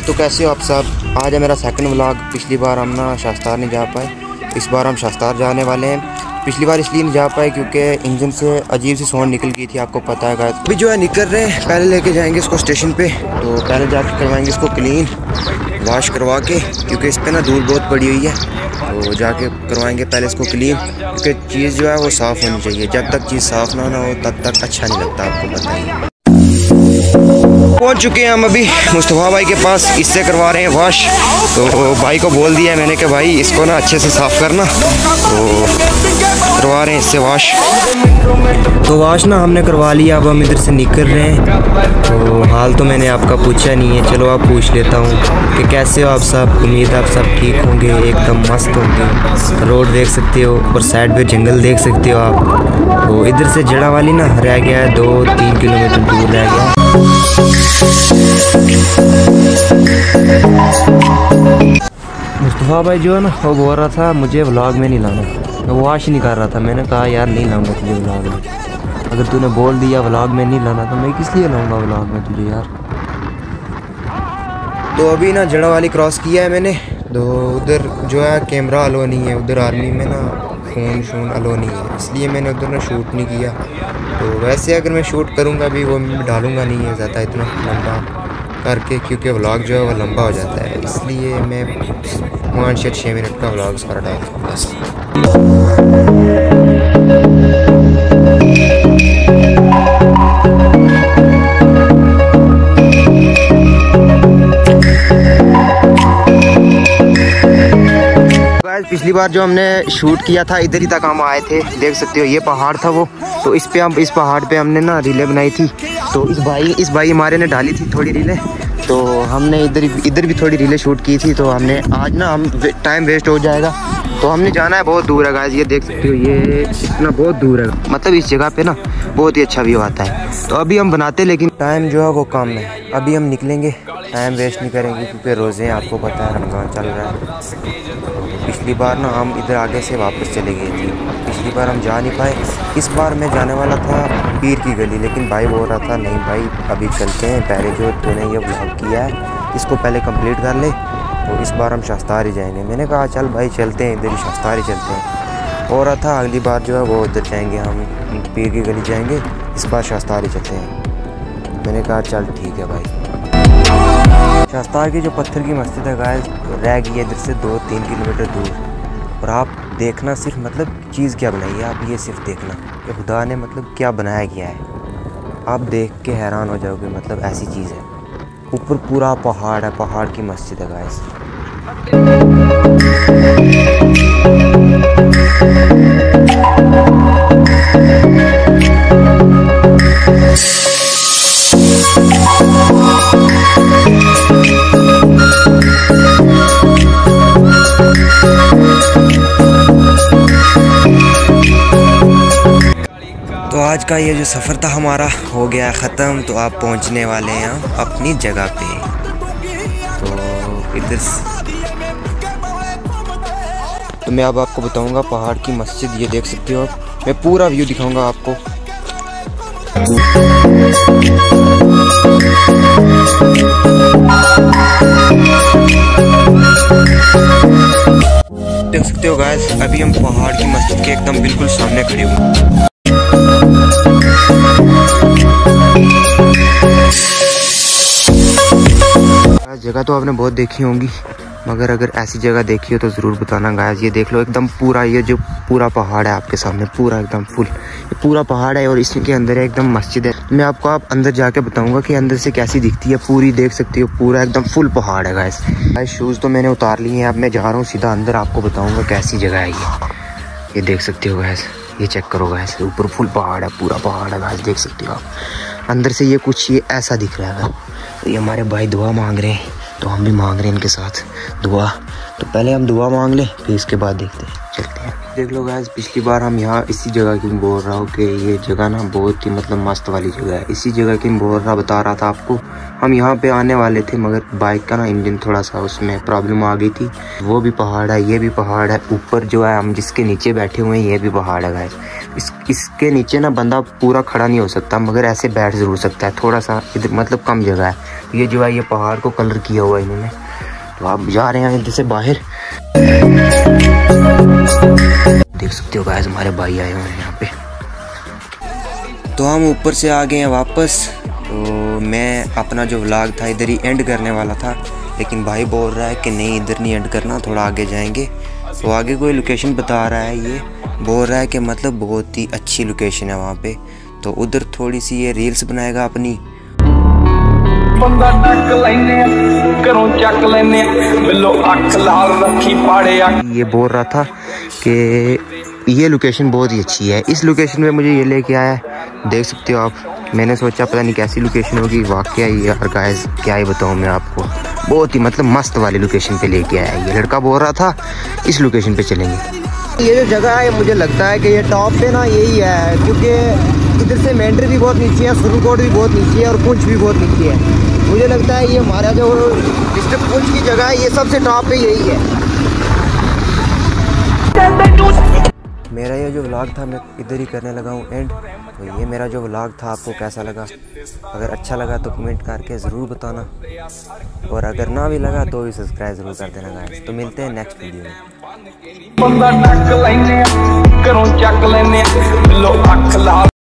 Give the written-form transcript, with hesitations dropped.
तो कैसे हो आप सब। आज है मेरा सेकंड व्लॉग। पिछली बार हम ना शास्तार नहीं जा पाए, इस बार हम शास्तार जाने वाले हैं। पिछली बार इसलिए नहीं जा पाए क्योंकि इंजन से अजीब सी साउंड निकल गई थी, आपको पता है। अभी जो है निकल रहे हैं, पहले लेके जाएंगे इसको स्टेशन पे। तो पहले जाके करवाएंगे इसको क्लीन, वॉश करवा के, क्योंकि इस पर ना धूल बहुत पड़ी हुई है। तो जाके करवाएंगे पहले इसको क्लीन, क्योंकि चीज़ जो है वो साफ़ होनी चाहिए। जब तक चीज़ साफ़ ना हो तब तक अच्छा नहीं लगता, आपको बताइए। पहुंच चुके हैं हम अभी मुस्तफ़ा भाई के पास, इससे करवा रहे हैं वॉश। तो भाई को बोल दिया मैंने कि भाई इसको ना अच्छे से साफ़ करना, तो करवा रहे हैं इससे वॉश। तो वॉश ना हमने करवा लिया, अब हम इधर से निकल रहे हैं। तो हाल तो मैंने आपका पूछा नहीं है, चलो आप पूछ लेता हूँ कि कैसे हो आप सब। उम्मीद आप सब ठीक होंगे, एकदम मस्त होंगे। रोड देख सकते हो और साइड पे जंगल देख सकते हो आप। तो इधर से जड़ा वाली ना रह गया है, 2-3 किलोमीटर दूर रह गया। मुस्तफ़ा भाई जो है ना वो बोल रहा था मुझे व्लॉग में नहीं लाना, मैं वॉश नहीं कर रहा था। मैंने कहा यार नहीं लाऊंगा तुझे व्लॉग में, अगर तूने बोल दिया व्लॉग में नहीं लाना तो मैं किस लिए लाऊंगा व्लॉग में तुझे यार। तो अभी ना जड़ा वाली क्रॉस किया है मैंने। तो उधर जो है कैमरा अलो नहीं है, उधर आर्मी में ना फ़ोन शून अलो नहीं है, इसलिए मैंने उधर ना शूट नहीं किया। तो वैसे अगर मैं शूट करूँगा भी वो मैं डालूँगा नहीं है ज़्यादा इतना लंबा करके, क्योंकि व्लॉग जो है वो लंबा हो जाता है। इसलिए मैं 5 से 6 मिनट का व्लॉग सारा डालता हूँ बस। पिछली बार जो हमने शूट किया था इधर ही तक हम आए थे, देख सकते हो ये पहाड़ था वो। तो इस पहाड़ पे हमने ना रीले बनाई थी। तो इस भाई हमारे ने डाली थी थोड़ी रीले, तो हमने इधर भी थोड़ी रीले शूट की थी। तो हमने आज ना हम टाइम वेस्ट हो जाएगा, तो हमने जाना है बहुत दूर है गाइस। ये देख सकते हो ये इतना बहुत दूर है, मतलब इस जगह पे ना बहुत ही अच्छा व्यू आता है। तो अभी हम बनाते, लेकिन टाइम जो है वो कम है। अभी हम निकलेंगे, टाइम वेस्ट नहीं करेंगे क्योंकि रोज़े आपको पता है रमज़ान चल रहा है। पिछली बार ना हम इधर आगे से वापस चले गए थे, पिछली बार हम जा नहीं पाए। इस बार मैं जाने वाला था पीर की गली, लेकिन भाई बोल रहा था नहीं भाई अभी चलते हैं, पहले जो तूने ये व्लॉग किया है इसको पहले कंप्लीट कर ले। तो इस बार हम शास्तार ही जाएंगे। मैंने कहा चल भाई चलते हैं, इधर ही शास्तार ही चलते हैं। हो रहा था अगली बार जो है वो उधर जाएंगे, हम पीर की गली जाएंगे, इस बार शास्तार ही चलते हैं। मैंने कहा चल ठीक है भाई। शास्तार की जो पत्थर की मस्जिद है गाइस रह गई है इधर से 2-3 किलोमीटर दूर। और आप देखना सिर्फ मतलब चीज़ क्या बनाई है, आप ये सिर्फ देखना कि खुदा ने मतलब क्या बनाया गया है। आप देख के हैरान हो जाओगे, मतलब ऐसी चीज़ है। ऊपर पूरा पहाड़ है, पहाड़ की मस्जिद है गाइस। तो आज का ये जो सफ़र था हमारा हो गया ख़त्म। तो आप पहुंचने वाले हैं अपनी जगह पे। तो इधर तो मैं अब आपको बताऊंगा पहाड़ की मस्जिद, ये देख सकते हो आप। मैं पूरा व्यू दिखाऊंगा आपको। देख सकते हो गाइस अभी हम पहाड़ की मस्जिद के एकदम बिल्कुल सामने खड़े हुए। जगह तो आपने बहुत देखी होंगी, मगर अगर ऐसी जगह देखी हो तो ज़रूर बताना गाइस। ये देख लो एकदम पूरा, ये जो पूरा पहाड़ है आपके सामने, पूरा एकदम फुल ये पूरा पहाड़ है और इसके अंदर एकदम मस्जिद है। मैं आपको आप अंदर जाके बताऊंगा कि अंदर से कैसी दिखती है। पूरी देख सकती हो, पूरा एकदम फुल पहाड़ है गाइस। शूज़ तो मैंने उतार लिए हैं, अब मैं जा रहा हूँ सीधा अंदर, आपको बताऊँगा कैसी जगह है ये देख सकते हो गाइस। ये चेक करो गाइस, ऊपर फुल पहाड़ है, पूरा पहाड़ है गाइस, देख सकते हो आप। अंदर से ये कुछ ये ऐसा दिख रहा है। तो ये हमारे भाई दुआ मांग रहे हैं, तो हम भी मांग रहे हैं इनके साथ दुआ। तो पहले हम दुआ मांग लें, फिर इसके बाद देखते हैं। चलते हैं। देख लो गाइस, पिछली बार हम यहाँ इसी जगह की बोल रहा हूँ कि ये जगह ना बहुत ही मतलब मस्त वाली जगह है। इसी जगह की बोल रहा बता रहा था आपको। हम यहाँ पे आने वाले थे मगर बाइक का ना इंजन थोड़ा सा उसमें प्रॉब्लम आ गई थी। वो भी पहाड़ है, ये भी पहाड़ है, ऊपर जो है हम जिसके नीचे बैठे हुए हैं ये भी पहाड़ है गाइस। इसके नीचे ना बंदा पूरा खड़ा नहीं हो सकता मगर ऐसे बैठ ज़रूर सकता है, थोड़ा सा इधर मतलब कम जगह है। ये जो है ये पहाड़ को कलर किया हुआ है इन्होंने। तो आप जा रहे हैं इधर से बाहर, देख सकते हो गाइस हमारे भाई आए हुए हैं यहाँ पे। तो हम ऊपर से आ गए हैं वापस। तो मैं अपना जो व्लॉग था इधर ही एंड करने वाला था, लेकिन भाई बोल रहा है कि नहीं इधर नहीं एंड करना, थोड़ा आगे जाएंगे। तो आगे कोई लोकेशन बता रहा है, ये बोल रहा है कि मतलब बहुत ही अच्छी लोकेशन है वहाँ पे। तो उधर थोड़ी सी ये रील्स बनाएगा अपनी। बंदा टक लेने करों चक लेने बिलो अख लाल रखी पाड़े। ये बोल रहा था कि ये लोकेशन बहुत ही अच्छी है, इस लोकेशन में मुझे ये लेके आया है, देख सकते हो आप। मैंने सोचा पता नहीं कैसी लोकेशन होगी, वाकया ही यार गाइस क्या ही बताऊँ मैं आपको, बहुत ही मतलब मस्त वाली लोकेशन पे लेके आया है। ये लड़का बोल रहा था इस लोकेशन पे चलेंगे। ये जो जगह है मुझे लगता है कि ये टॉप पे ना यही है, क्योंकि इधर से मेंढर भी बहुत नीचे है, सुरकोट भी बहुत नीचे है और पुंछ भी बहुत नीचे है। मुझे लगता है ये हमारा जो डिस्ट्रिक्ट पुंछ की जगह है ये सबसे टॉप पे यही है। मेरा ये जो व्लॉग था मैं इधर ही करने लगा हूँ एंड। तो ये मेरा जो व्लॉग था आपको कैसा लगा? अगर अच्छा लगा तो कमेंट करके ज़रूर बताना, और अगर ना भी लगा तो भी सब्सक्राइब ज़रूर कर देना गाइस। तो मिलते हैं नेक्स्ट वीडियो में।